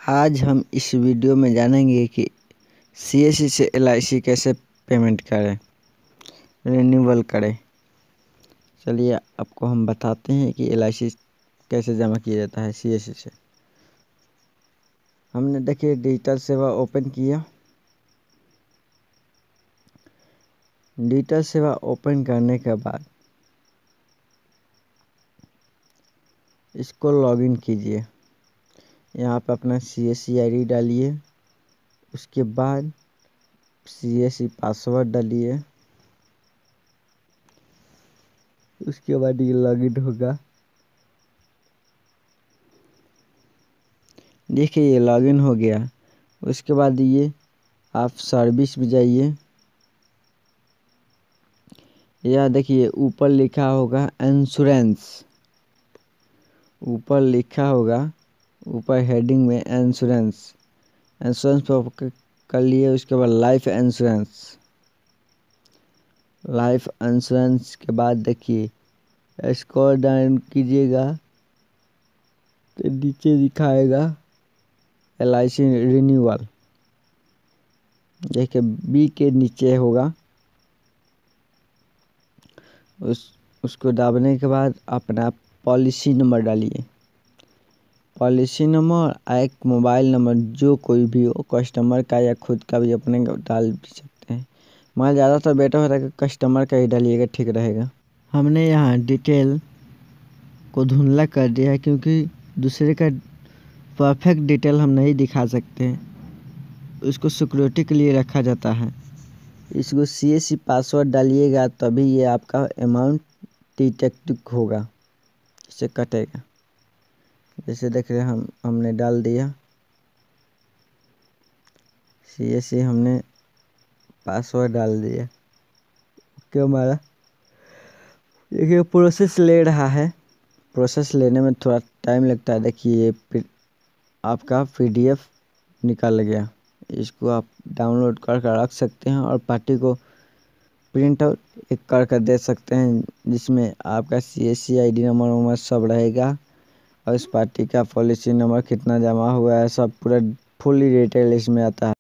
आज हम इस वीडियो में जानेंगे कि CSC से LIC कैसे पेमेंट करें, रिन्यूअल करें। चलिए आपको हम बताते हैं कि LIC कैसे जमा किया जाता है CSC से। हमने देखिए डिजिटल सेवा ओपन किया। डिजिटल सेवा ओपन करने के बाद इसको लॉगिन कीजिए। यहाँ पर अपना CSC ID डालिए, उसके बाद CSC पासवर्ड डालिए, उसके बाद ये लॉगिन होगा। देखिए ये लॉगिन हो गया। उसके बाद ये आप सर्विस में जाइए। यह देखिए ऊपर लिखा होगा इंश्योरेंस, ऊपर लिखा होगा, ऊपर हेडिंग में इंश्योरेंस पर कर लिए। उसके बाद लाइफ इंश्योरेंस के बाद देखिए स्क्रॉल डाउन कीजिएगा तो नीचे दिखाएगा LIC रिन्यूअल। देखिए B के नीचे होगा। उसको दाबने के बाद अपना पॉलिसी नंबर डालिए। पॉलिसी नंबर एक मोबाइल नंबर जो कोई भी हो, कस्टमर का या खुद का भी अपने डाल भी सकते हैं। मगर ज़्यादातर बेटर होता है कि कस्टमर का ही डालिएगा, ठीक रहेगा। हमने यहाँ डिटेल को धुंधला कर दिया है क्योंकि दूसरे का परफेक्ट डिटेल हम नहीं दिखा सकते हैं, उसको सिक्योरिटी के लिए रखा जाता है। इसको CSC पासवर्ड डालिएगा तभी ये आपका अमाउंट डिटेक्ट होगा, इसे कटेगा। जैसे देख रहे हैं हमने डाल दिया CSC, हमने पासवर्ड डाल दिया। ओके, हमारा देखिए प्रोसेस ले रहा है। प्रोसेस लेने में थोड़ा टाइम लगता है। देखिए ये आपका PDF निकल गया। इसको आप डाउनलोड कर रख सकते हैं और पार्टी को प्रिंट आउट एक कर दे सकते हैं, जिसमें आपका CSC ID नंबर सब रहेगा और इस पार्टी का पॉलिसी नंबर कितना जमा हुआ है, सब पूरा फुल डिटेल इसमें आता है।